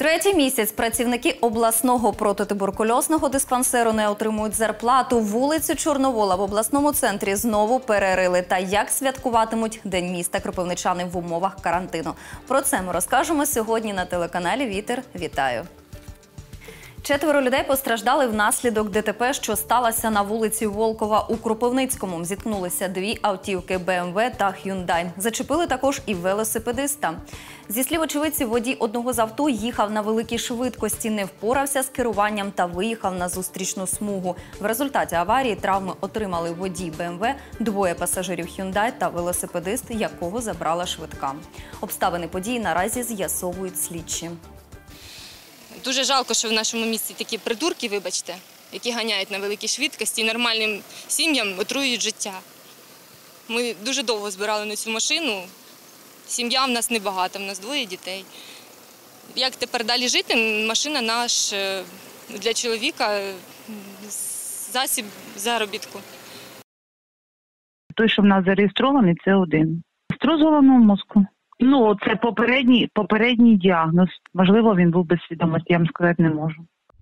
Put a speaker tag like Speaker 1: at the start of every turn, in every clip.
Speaker 1: Третій місяць працівники обласного протитуберкульозного диспансеру не отримують зарплату. Вулицю Чорновола в обласному центрі знову перерили. Та як святкуватимуть День міста кропивничани в умовах карантину? Про це ми розкажемо сьогодні на телеканалі «Вітер». Вітаю! 4 людей постраждали внаслідок ДТП, що сталося на вулиці Волкова у Кропивницькому. Зіткнулися дві автівки БМВ та Hyundai. Зачепили також і велосипедиста. Зі слів очевидців, водій одного з авто їхав на великій швидкості, не впорався з керуванням та виїхав на зустрічну смугу. В результаті аварії травми отримали водій БМВ, двоє пасажирів Hyundai та велосипедист, якого забрала швидка. Обставини події наразі з'ясовують слідчі.
Speaker 2: Дуже жалко, що в нашому місті такі придурки, вибачте, які ганяють на великій швидкості і нормальним сім'ям отруюють життя. Ми дуже довго збирали на цю машину, сім'я в нас небагата, в нас 2 дітей. Як тепер далі жити? Машина наш, для чоловіка засіб заробітку.
Speaker 3: Той, що в нас зареєстрований, це один. Струс головного мозку. Ну, це попередній діагноз. Можливо, він був без свідомості, я вам сказати не можу.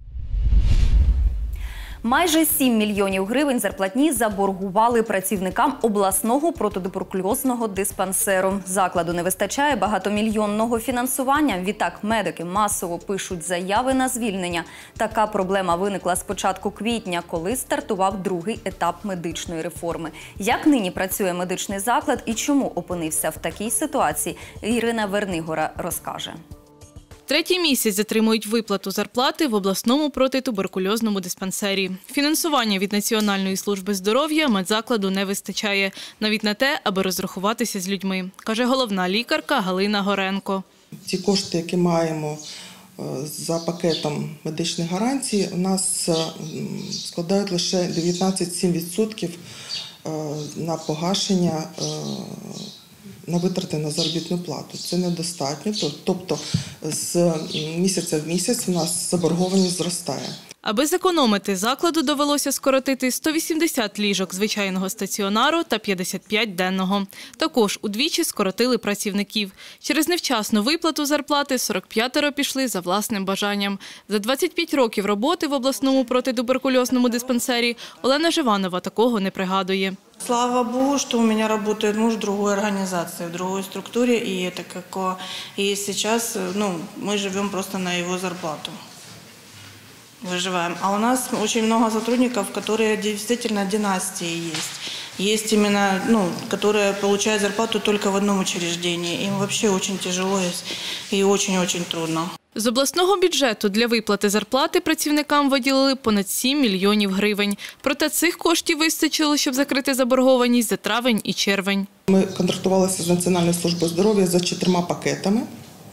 Speaker 1: Майже 7 мільйонів гривень зарплатні заборгували працівникам обласного протитуберкульозного диспансеру. Закладу не вистачає багатомільйонного фінансування. Відтак медики масово пишуть заяви на звільнення. Така проблема виникла з початку квітня, коли стартував другий етап медичної реформи. Як нині працює медичний заклад і чому опинився в такій ситуації, Ірина Вернигора розкаже.
Speaker 4: Третій місяць затримують виплату зарплати в обласному протитуберкульозному диспансері. Фінансування від Національної служби здоров'я медзакладу не вистачає. Навіть на те, аби розрахуватися з людьми, каже головна лікарка Галина Горенко.
Speaker 5: Ті кошти, які маємо за пакетом медичних гарантій, у нас складають лише 19,7% на погашення на витрати на заробітну плату. Це недостатньо, тобто з місяця в місяць у нас заборгованість зростає.
Speaker 4: Аби зекономити, закладу довелося скоротити 180 ліжок звичайного стаціонару та 55 денного. Також удвічі скоротили працівників. Через невчасну виплату зарплати 45 пішли за власним бажанням. За 25 років роботи в обласному протитуберкульозному диспансері Олена Живанова такого не пригадує.
Speaker 6: Слава Богу, что у меня работает муж в другой организации, в другой структуре, и сейчас мы живем просто на его зарплату. Выживаем. А у нас очень много сотрудников, которые действительно династии есть. Есть именно, которые получают зарплату только в одном учреждении. Им вообще очень тяжело и очень-очень трудно.
Speaker 4: З обласного бюджету для виплати зарплати працівникам виділили понад 7 мільйонів гривень. Проте цих коштів вистачило, щоб закрити заборгованість за травень і червень.
Speaker 5: Ми контрактувалися з Національною службою здоров'я за 4 пакетами.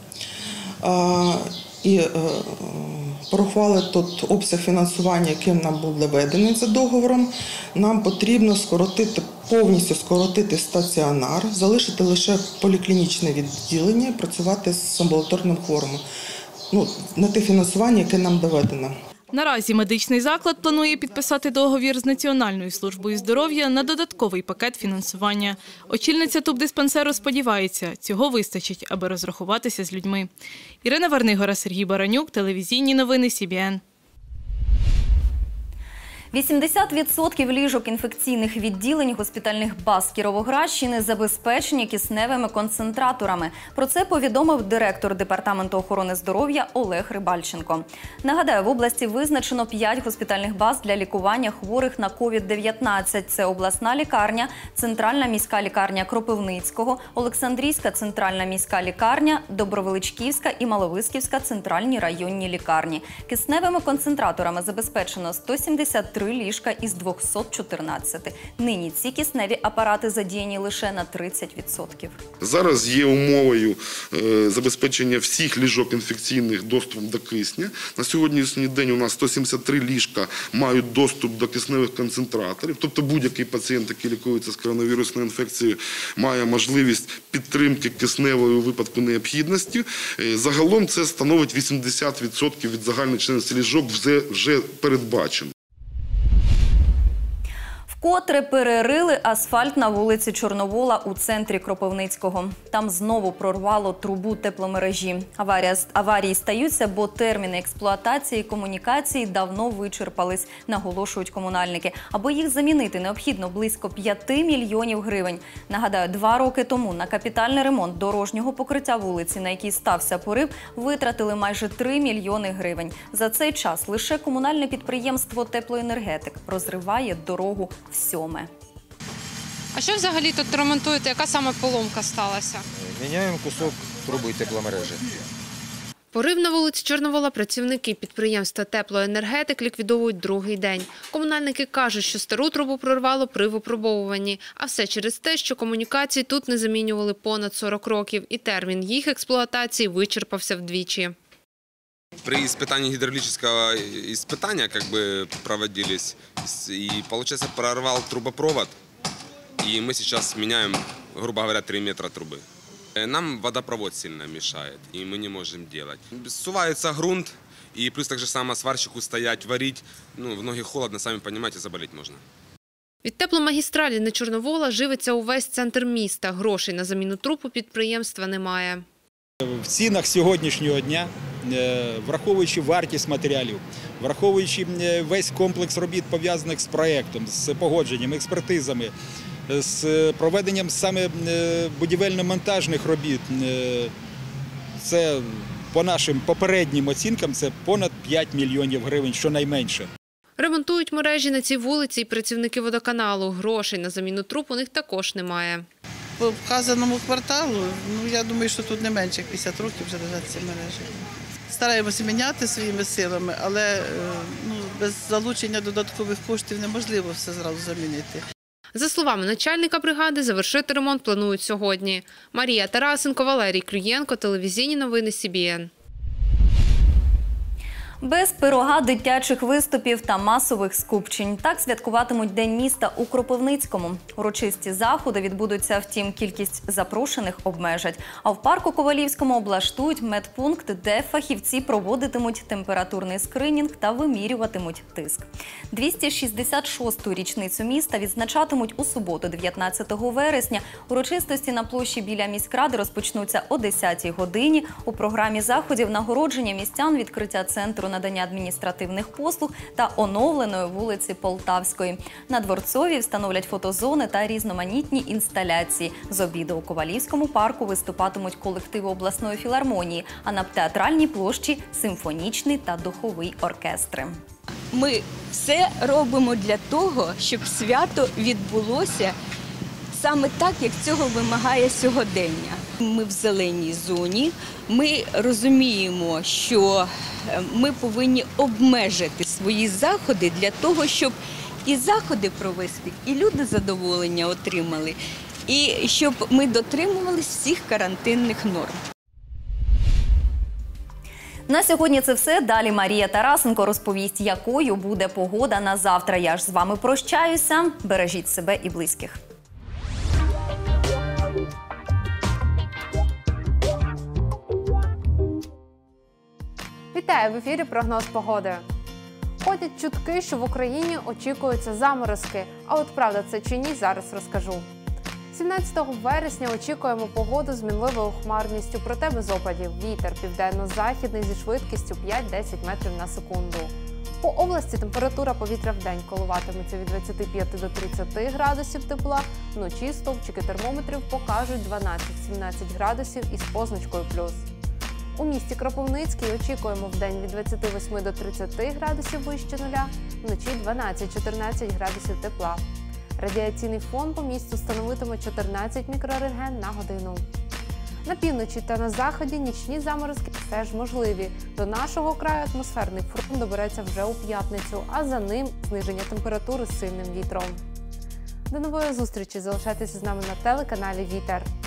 Speaker 5: І порахували тут обсяг фінансування, яким нам був доведений за договором. Нам потрібно повністю скоротити стаціонар, залишити лише поліклінічне відділення, працювати з амбулаторним хворими. На те фінансування, яке нам доведено.
Speaker 4: Наразі медичний заклад планує підписати договір з Національною службою здоров'я на додатковий пакет фінансування. Очільниця тубдиспансеру сподівається, цього вистачить, аби розрахуватися з людьми. Ірина Вернигора, Сергій Баранюк, телевізійні новини СІБІН.
Speaker 1: 80% ліжок інфекційних відділень госпітальних баз Кіровоградщини забезпечені кисневими концентраторами. Про це повідомив директор Департаменту охорони здоров'я Олег Рибальченко. Нагадаю, в області визначено 5 госпітальних баз для лікування хворих на COVID-19. Це обласна лікарня, Центральна міська лікарня Кропивницького, Олександрійська центральна міська лікарня, Добровеличківська і Маловиськівська центральні районні лікарні. Кисневими концентраторами забезпечено 173 ліжка із 214. Нині ці кисневі апарати задіяні лише на 30%.
Speaker 7: Зараз є умовою забезпечення всіх ліжок інфекційних доступом до кисня. На сьогоднішній день у нас 173 ліжка мають доступ до кисневих концентраторів. Тобто будь-який пацієнт, який лікується з коронавірусною інфекцією, має можливість підтримки кисневої у випадку необхідності. Загалом це становить 80% від загальної чисельності ліжок вже передбачено.
Speaker 1: Вкотре перерили асфальт на вулиці Чорновола у центрі Кропивницького. Там знову прорвало трубу тепломережі. Аварії стаються, бо терміни експлуатації і комунікації давно вичерпались, наголошують комунальники. Аби їх замінити, необхідно близько 5 мільйонів гривень. Нагадаю, 2 роки тому на капітальний ремонт дорожнього покриття вулиці, на якій стався порив, витратили майже 3 мільйони гривень. За цей час лише комунальне підприємство «Теплоенергетик» розриває дорогу всьоме.
Speaker 8: А що взагалі тут ремонтуєте? Яка саме поломка сталася?
Speaker 9: Міняємо кусок труби тепломережі.
Speaker 8: Порив на вулиці Чорновола працівники підприємства «Теплоенергетик» ліквідовують другий день. Комунальники кажуть, що стару трубу прорвало при випробовуванні. А все через те, що комунікації тут не замінювали понад 40 років, і термін їх експлуатації вичерпався вдвічі.
Speaker 10: При испытании гидравлического испытания проводились, и, получается, прорвал трубопровод, и мы сейчас меняем, грубо говоря, 3 метра трубы. Нам водопровод сильно мешает, и мы не можем делать. Ссувается грунт, и плюс так же само сварщику стоять, варить, в ноги холодно, сами понимаете, заболеть можно.
Speaker 8: Від тепломагістралі на Чорновола живиться увесь центр міста. Грошей на заміну труб у підприємства немає.
Speaker 11: В цінах сьогоднішнього дня, враховуючи вартість матеріалів, враховуючи весь комплекс робіт, пов'язаних з проєктом, з погодженням, експертизами, з проведенням саме будівельно-монтажних робіт, це по нашим попереднім оцінкам це понад 5 мільйонів гривень, щонайменше.
Speaker 8: Ремонтують мережі на цій вулиці і працівники водоканалу. Грошей на заміну труб у них також немає.
Speaker 12: По вказаному кварталу, я думаю, що тут не менше, як 50 років вже лежать ці мережі. Стараємося міняти своїми силами, але без залучення додаткових коштів неможливо все зразу замінити.
Speaker 8: За словами начальника бригади, завершити ремонт планують сьогодні. Марія Тарасенко, Валерій Клюєнко, телевізійні новини СІБІН.
Speaker 1: Без пирога, дитячих виступів та масових скупчень. Так святкуватимуть День міста у Кропивницькому. Урочисті заходи відбудуться, втім, кількість запрошених обмежать. А в парку Ковалівському облаштують медпункт, де фахівці проводитимуть температурний скринінг та вимірюватимуть тиск. 266-ту річницю міста відзначатимуть у суботу, 19 вересня. Урочистості на площі біля міськради розпочнуться о 10-й годині. У програмі заходів нагородження містян, відкриття центру надання адміністративних послуг та оновленої вулиці Полтавської. На Дворцовій встановлять фотозони та різноманітні інсталяції. З обіду у Ковалівському парку виступатимуть колективи обласної філармонії, а на Театральній площі – симфонічний та духовий оркестри.
Speaker 13: Ми все робимо для того, щоб свято відбулося саме так, як цього вимагає сьогодення. Ми в зеленій зоні, ми розуміємо, що ми повинні обмежити свої заходи для того, щоб і заходи провести, і люди задоволення отримали, і щоб ми дотримувались всіх карантинних норм.
Speaker 1: На сьогодні це все. Далі Марія Тарасенко розповість, якою буде погода на завтра. Я ж з вами прощаюся. Бережіть себе і близьких.
Speaker 14: Вітаю! В ефірі прогноз погоди. Ходять чутки, що в Україні очікуються заморозки. А от правда це чи ні, зараз розкажу. 17 вересня очікуємо погоду з мінливою хмарністю, проте без опадів. Вітер південно-західний зі швидкістю 5-10 метрів на секунду. По області температура повітря в день коливатиметься від 25 до 30 градусів тепла. Вночі стовпчики термометрів покажуть 12-17 градусів із позначкою плюс. У місті Кропивницький очікуємо вдень від 28 до 30 градусів вище нуля, вночі 12-14 градусів тепла. Радіаційний фон по місту становитиме 14 мікрорентген на годину. На півночі та на заході нічні заморозки все ж можливі. До нашого краю атмосферний фронт добереться вже у п'ятницю, а за ним зниження температури з сильним вітром. До нової зустрічі! Залишайтеся з нами на телеканалі «Вітер».